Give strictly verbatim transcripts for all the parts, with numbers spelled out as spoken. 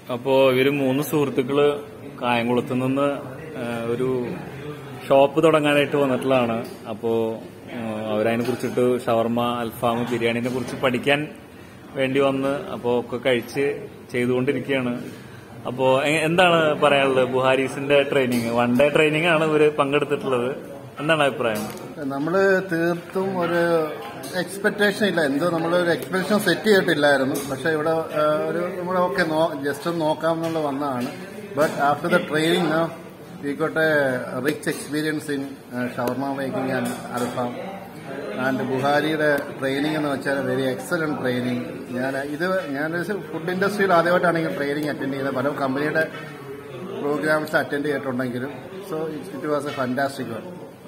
അപ്പോ ഇവര് മൂന്ന് സുഹൃത്തുക്കള് കായംകുളത്ത് നിന്ന് ഒരു ഷോപ്പ് തുടങ്ങാനായിട്ട് വന്നിട്ടുള്ളതാണ്. അപ്പോ അവരതിനെ കുറിച്ചിട്ട് ഷവർമ, അൽഫാം, ബിരിയാണിനെ കുറിച്ച് പഠിക്കാൻ വേണ്ടി വന്ന് അപ്പോ ഒക്കെ കഴിച്ച് ചെയ്തുകൊണ്ടിരിക്കുകയാണ്. അപ്പോ എന്താണ് പറയാനുള്ളത്? ബുഹാരീസിന്റെ ട്രെയിനിങ് വൺ ഡേ ട്രെയിനിങ് ആണ് ഇവര് പങ്കെടുത്തിട്ടുള്ളത്. എന്താണ് അഭിപ്രായം? നമ്മള് തീർത്തും ഒരു എക്സ്പെക്ടേഷൻ ഇല്ല, എന്തോ നമ്മളൊരു എക്സ്പെക്ടേഷൻ സെറ്റ് ചെയ്തിട്ടില്ലായിരുന്നു. പക്ഷെ ഇവിടെ ഒരു നമ്മളെ ഓക്കെ ജസ്റ്റ് ഒന്ന് നോക്കാം എന്നുള്ള വന്നതാണ്. But after the training we got a rich experience in shawarma making and അൽഫാം. ആൻഡ് ബുഹാരിയുടെ ട്രെയിനിങ് എന്ന് വെച്ചാൽ വെരി എക്സലന്റ് ട്രെയിനിങ്. ഞാൻ ഇത് ഞാൻ ഫുഡ് ഇൻഡസ്ട്രിയിൽ ആദ്യമായിട്ടാണ് ഈ ട്രെയിനിങ് അറ്റൻഡ് ചെയ്യുന്നത്. പല കമ്പനിയുടെ പ്രോഗ്രാംസ് അറ്റൻഡ് ചെയ്തിട്ടുണ്ടെങ്കിലും so it was a fantastic one.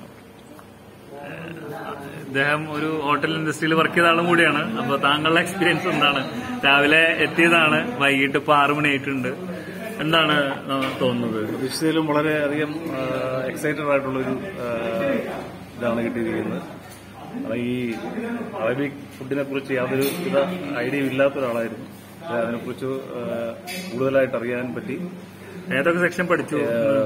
അദ്ദേഹം ഒരു ഹോട്ടൽ ഇൻഡസ്ട്രിയിൽ വർക്ക് ചെയ്ത ആളും കൂടിയാണ്. അപ്പൊ താങ്കളുടെ എക്സ്പീരിയൻസ് എന്താണ്? രാവിലെ എത്തിയതാണ്, വൈകിട്ട് ഇപ്പൊ ആറു മണി ആയിട്ടുണ്ട്. എന്താണ് തോന്നുന്നത്? പ്രതീക്ഷിച്ചതിലും വളരെയധികം എക്സൈറ്റഡ് ആയിട്ടുള്ളൊരു ഇതാണ് കിട്ടിയിരിക്കുന്നത്. ഈ അറബിക് ഫുഡിനെ കുറിച്ച് യാതൊരു വിധ ഐഡിയ ഇല്ലാത്ത ഒരാളായിരുന്നു. അതിനെക്കുറിച്ച് കൂടുതലായിട്ട് അറിയാൻ പറ്റി. ഏതൊക്കെ സെക്ഷൻ പഠിച്ചു?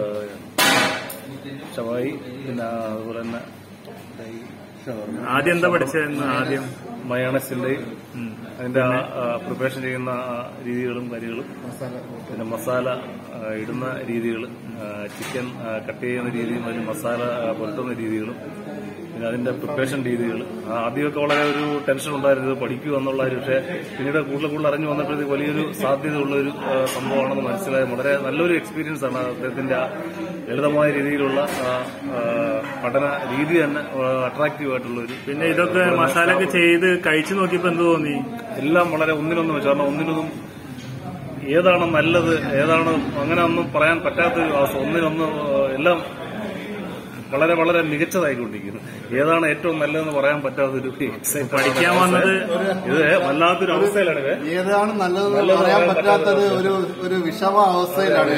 ഷവായി, പിന്നെ അതുപോലെ തന്നെ ആദ്യം എന്താ പഠിച്ചതെന്ന്? ആദ്യം മയോണസിന്റെയും അതിന്റെ പ്രിപ്പറേഷൻ ചെയ്യുന്ന രീതികളും കാര്യങ്ങളും, പിന്നെ മസാല ഇടുന്ന രീതികളും, ചിക്കൻ കട്ട് ചെയ്യുന്ന രീതിയും അതിന് മസാല പുരട്ടുന്ന രീതികളും, പിന്നെ അതിന്റെ പ്രിപ്പറേഷൻ രീതികൾ. ആദ്യമൊക്കെ വളരെ ഒരു ടെൻഷൻ ഉണ്ടായിരുന്നത് പഠിക്കുക എന്നുള്ള. പക്ഷേ പിന്നീട് കൂടുതൽ കൂടുതൽ അറിഞ്ഞു വന്നപ്പോഴത്തേക്ക് വലിയൊരു സാധ്യതയുള്ള ഒരു സംഭവമാണെന്ന് മനസ്സിലായി. വളരെ നല്ലൊരു എക്സ്പീരിയൻസ് ആണ് അദ്ദേഹത്തിന്റെ ലളിതമായ രീതിയിലുള്ള പഠന രീതി തന്നെ അട്രാക്റ്റീവ് ആയിട്ടുള്ള ഒരു. പിന്നെ ഇതൊക്കെ മസാലയൊക്കെ ചെയ്ത് കഴിച്ചു നോക്കിയപ്പോ എന്ത് തോന്നി? എല്ലാം വളരെ ഒന്നിനൊന്നും വെച്ചു. കാരണം ഒന്നിനൊന്നും ഏതാണ് നല്ലത്, ഏതാണ് അങ്ങനെ ഒന്നും പറയാൻ പറ്റാത്തൊരു അവസ്ഥ. ഒന്നിനൊന്ന് എല്ലാം വളരെ വളരെ മികച്ചതായിക്കൊണ്ടിരിക്കുന്നു. ഏതാണ് ഏറ്റവും നല്ലതെന്ന് പറയാൻ പറ്റാത്തൊരു പഠിക്കാൻ വന്നത് ഇത് വല്ലാത്തൊരു അവസ്ഥയിലാണ്. ഏതാണ് നല്ലതെന്ന് പറയാൻ പറ്റാത്തത് ഒരു ഒരു വിഷമ അവസ്ഥയിലാണ്.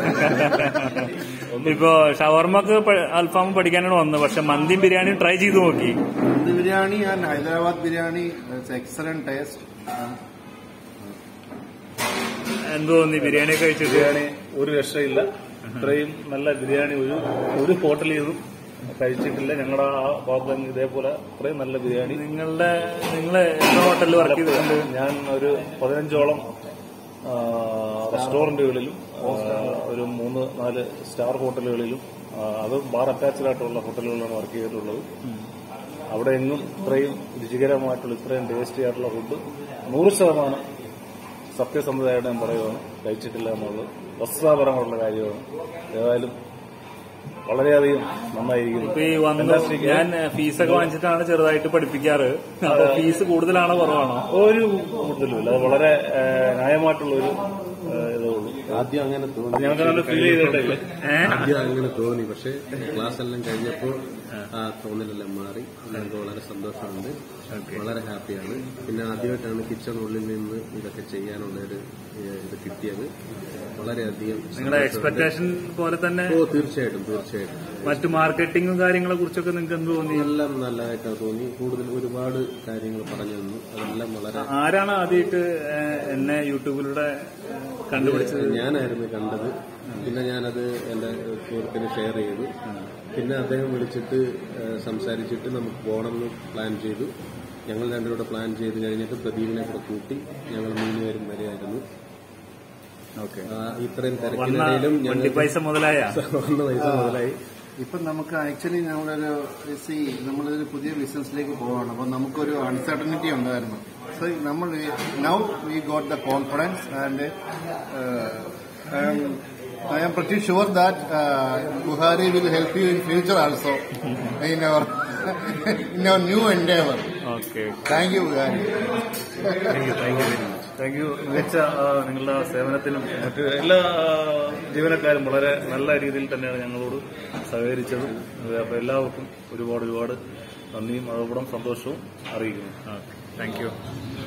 ഇപ്പോ ഷവർമക്ക് അൽഫാം പഠിക്കാനാണ് വന്നത്. പക്ഷെ മന്തിയും ബിരിയാണിയും ട്രൈ ചെയ്ത് നോക്കി. മന്തി biryani and Hyderabad biryani excellent taste. എന്ത് തോന്നി ബിരിയാണി കഴിച്ചിട്ട്? ബിരിയാണി ഒരു രക്ഷയില്ല. ഇത്രയും നല്ല ബിരിയാണി ഒരു ഒരു ഹോട്ടലിൽ നിന്നും കഴിച്ചിട്ടില്ല. ഞങ്ങളുടെ ആ ഭാഗത്ത് ഇതേപോലെ ഇത്രയും നല്ല ബിരിയാണി. നിങ്ങളുടെ നിങ്ങൾ എത്ര ഹോട്ടലിൽ വർക്ക് ചെയ്തിട്ടുണ്ട്? ഞാൻ ഒരു പതിനഞ്ചോളം റെസ്റ്റോറന്റുകളിലും ഒരു മൂന്ന് നാല് സ്റ്റാർ ഹോട്ടലുകളിലും, അത് ബാർ അറ്റാച്ച്ഡ് ആയിട്ടുള്ള ഹോട്ടലുകളിലാണ് വർക്ക് ചെയ്തിട്ടുള്ളത്. അവിടെ എങ്ങും ഇത്രയും രുചികരമായിട്ടുള്ള ഇത്രയും ടേസ്റ്റി ആയിട്ടുള്ള ഫുഡ് നൂറ് ശതമാനം സത്യസന്ധതയായിട്ട് ഞാൻ പറയുകയാണ് കഴിച്ചിട്ടില്ല എന്നുള്ളത് വസ്തുതാപരമായിട്ടുള്ള കാര്യമാണ്. ഏതായാലും വളരെയധികം നന്നായിരിക്കും. ഇപ്പൊ ഈ വന്ന് ഞാൻ ഫീസൊക്കെ വാങ്ങിച്ചിട്ടാണ് ചെറുതായിട്ട് പഠിപ്പിക്കാറ്. അപ്പൊ ഫീസ് കൂടുതലാണോ കുറവാണോ? ഒരു കൂടുതലുമില്ല. അത് വളരെ ന്യായമായിട്ടുള്ള ഒരു ഇതേ ഉള്ളൂ. ആദ്യം അങ്ങനെ തോന്നി, ഞങ്ങൾക്ക് നല്ല ഫീൽ ചെയ്തിട്ടില്ല. ആദ്യം അങ്ങനെ തോന്നി. പക്ഷെ ക്ലാസ് എല്ലാം കഴിഞ്ഞപ്പോൾ ആ തോന്നലെല്ലാം മാറി. ഞങ്ങൾക്ക് വളരെ സന്തോഷമുണ്ട്, വളരെ ഹാപ്പിയാണ്. പിന്നെ ആദ്യമായിട്ടാണ് കിച്ചണുള്ളിൽ നിന്ന് ഇതൊക്കെ ചെയ്യാനുള്ള ഒരു ഇത് കിട്ടിയത്. വളരെയധികം നിങ്ങളുടെ എക്സ്പെക്ടേഷൻ പോലെ തന്നെ? ഓ തീർച്ചയായിട്ടും തീർച്ചയായിട്ടും. മറ്റു മാർക്കറ്റിംഗും കാര്യങ്ങളെ കുറിച്ചൊക്കെ നിങ്ങൾക്ക് എന്ത് തോന്നി? എല്ലാം നല്ലതായിട്ടാണ് തോന്നി. കൂടുതൽ ഒരുപാട് കാര്യങ്ങൾ പറഞ്ഞു തന്നു. അതെല്ലാം വളരെ. ആരാണ് ആദ്യമായിട്ട് എന്നെ യൂട്യൂബിലൂടെ കണ്ടുപിടിച്ചത്? ഞാനായിരുന്നു കണ്ടത്. പിന്നെ ഞാനത് എന്റെ സുഹൃത്തിന് ഷെയർ ചെയ്തു. പിന്നെ അദ്ദേഹം വിളിച്ചിട്ട് സംസാരിച്ചിട്ട് നമുക്ക് പോകണമെന്ന് പ്ലാൻ ചെയ്തു. ഞങ്ങൾ രണ്ടുകൂടെ പ്ലാൻ ചെയ്ത് കഴിഞ്ഞിട്ട് പ്രദീപിനെ കൂടെ കൂട്ടി ഞങ്ങൾ മൂന്നുപേരും വരെയായിരുന്നു. ഇത്രയും തിരക്കിനിടയിലും ഞങ്ങൾ പൈസ മുതലായ വന്ന പൈസ മുതലായി. ഇപ്പം നമുക്ക് ആക്ച്വലി നമ്മളൊരു സി നമ്മളൊരു പുതിയ ബിസിനസ്സിലേക്ക് പോവാണ്. അപ്പം നമുക്കൊരു അൺസർട്ടനിറ്റി ഉണ്ടായിരുന്നു. സോ നമ്മൾ now we got the confidence and I am pretty sure that uh, Buhari will help you in future also in our in our new endeavor. Okay. Thank you, Buhari. Thank you, thank you very much. Thank you. മികച്ച നിങ്ങളുടെ സേവനത്തിനും മറ്റ് എല്ലാ ജീവനക്കാരും വളരെ നല്ല രീതിയിൽ തന്നെയാണ് ഞങ്ങളോട് സഹകരിച്ചത്. അപ്പോൾ എല്ലാവർക്കും ഒരുപാട് ഒരുപാട് നന്ദിയും അതോടൊപ്പം സന്തോഷവും അറിയിക്കുന്നു. Thank U.